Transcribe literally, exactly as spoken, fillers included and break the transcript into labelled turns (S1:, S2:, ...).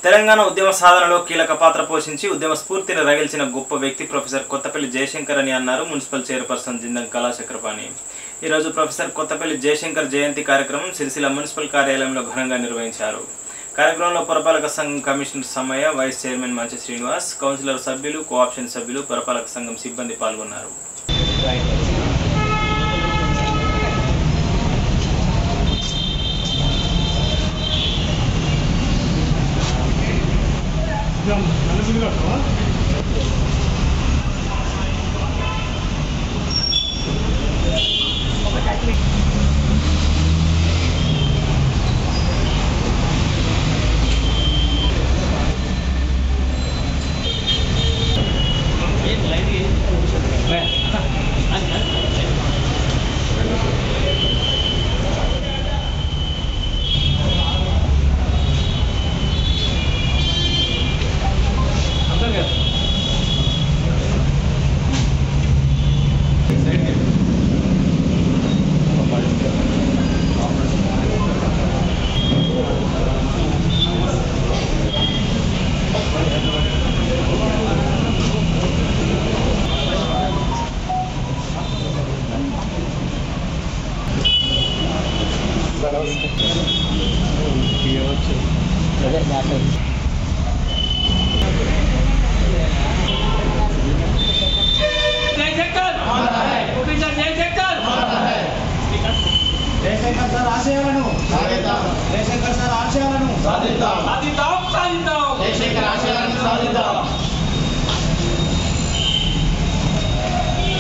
S1: తెలంగాణ ఉద్యమ సాధనలో కీలక పాత్ర పోషించి ఉద్యమ స్ఫూర్తిని రగిల్చిన గొప్ప వ్యక్తి ప్రొఫెసర్ కొత్తపల్లి జయశంకర్ అని అన్నారు మున్సిపల్ చైర్పర్సన్ జిందం కళా చక్రపాణి. ఈరోజు ప్రొఫెసర్ కొత్తపల్లి జయశంకర్ జయంతి కార్యక్రమం సిరిసిల్ల మున్సిపల్ కార్యాలయంలో ఘనంగా నిర్వహించారు. కార్యక్రమంలో పురపాలక సంఘం కమిషనర్ సమయ, వైస్ చైర్మన్ మంచి శ్రీనివాస్, కౌన్సిలర్ సభ్యులు, కోఆప్షన్ సభ్యులు, పురపాలక సంఘం సిబ్బంది పాల్గొన్నారు.
S2: జయశంకర్ సార్ ఆశయాలను సాధిద్దాం. జయశంకర్ సార్ ఆశయాలను సాధిద్దాం.